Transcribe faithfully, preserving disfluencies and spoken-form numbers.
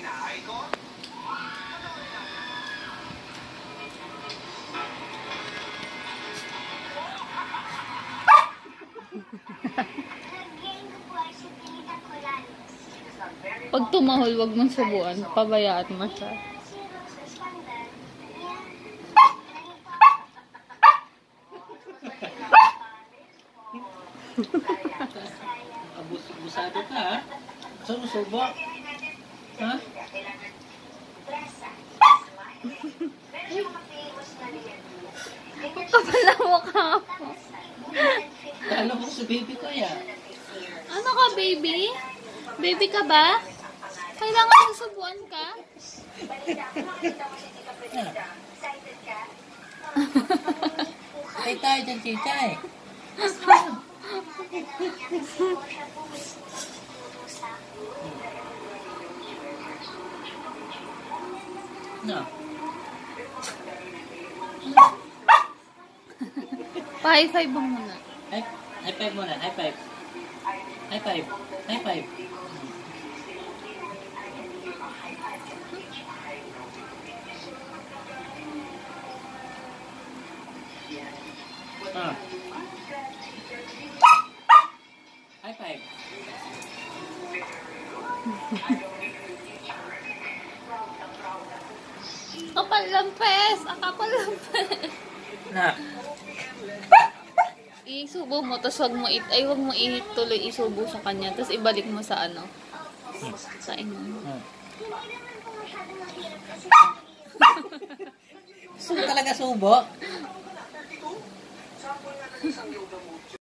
Pag tumahol, wag mong subuan. Pabayaan mo siya. Abusado ka, ha? Susubo? Ha? Kapal na mukha mo. Ano ko sa baby ko, ya? Ano ka, baby? Baby ka ba? Kailangan susubuan ka? Tay tayo dyan, chichay. No. Pa-high five mo muna. High, high five muna, high five. High five, high five. Ah. High five. Kapal lang, pes! Ang kapal lang, pes! Na. Isubo mo, tapos wag mo, it ay wag mo ituloy isubo sa kanya, tapos ibalik mo sa ano? Sa ino. Hmm. Subo talaga subo.